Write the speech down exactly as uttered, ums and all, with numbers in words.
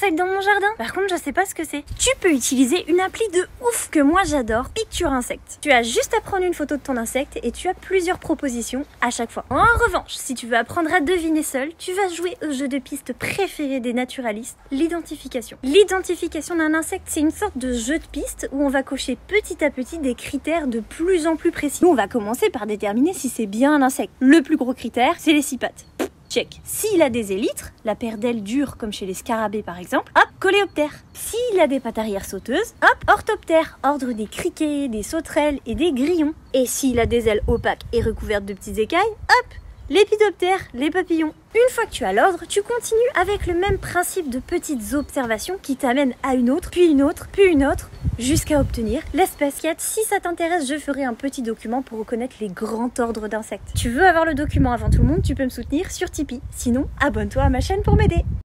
insectes dans mon jardin. Par contre, je sais pas ce que c'est. Tu peux utiliser une appli de ouf que moi j'adore, Picture Insect. Tu as juste à prendre une photo de ton insecte et tu as plusieurs propositions à chaque fois. En revanche, si tu veux apprendre à deviner seul, tu vas jouer au jeu de piste préféré des naturalistes, l'identification. L'identification d'un insecte, c'est une sorte de jeu de piste où on va cocher petit à petit des critères de plus en plus précis. Nous, on va commencer par déterminer si c'est bien un insecte. Le plus gros critère, c'est les six pattes. Check. S'il a des élytres, la paire d'ailes dures comme chez les scarabées par exemple, hop, coléoptère. S'il a des pattes arrière sauteuses, hop, orthoptère, ordre des criquets, des sauterelles et des grillons. Et s'il a des ailes opaques et recouvertes de petites écailles, hop, lépidoptère, les papillons. Une fois que tu as l'ordre, tu continues avec le même principe de petites observations qui t'amènent à une autre, puis une autre, puis une autre, jusqu'à obtenir l'espèce. Si ça t'intéresse, je ferai un petit document pour reconnaître les grands ordres d'insectes. Tu veux avoir le document avant tout le monde, tu peux me soutenir sur Tipeee. Sinon, abonne-toi à ma chaîne pour m'aider.